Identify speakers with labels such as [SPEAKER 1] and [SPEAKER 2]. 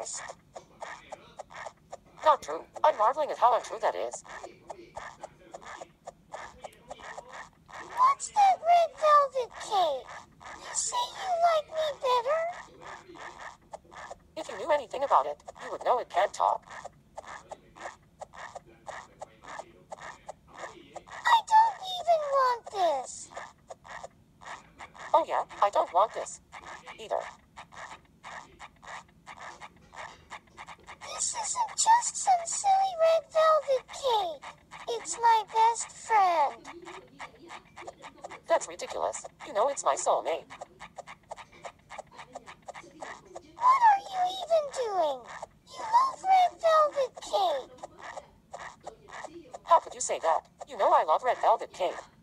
[SPEAKER 1] best.
[SPEAKER 2] Not true. I'm marveling at how untrue that is.
[SPEAKER 1] What's that red velvet cake? You say you like me better?
[SPEAKER 2] If you knew anything about it, you would know it can't talk.
[SPEAKER 1] I don't even want this.
[SPEAKER 2] Oh yeah, I don't want this either.
[SPEAKER 1] This isn't just some silly red velvet cake. It's my best friend.
[SPEAKER 2] That's ridiculous. You know it's my soulmate.
[SPEAKER 1] What are you even doing? You love red velvet cake.
[SPEAKER 2] How could you say that? You know I love red velvet cake.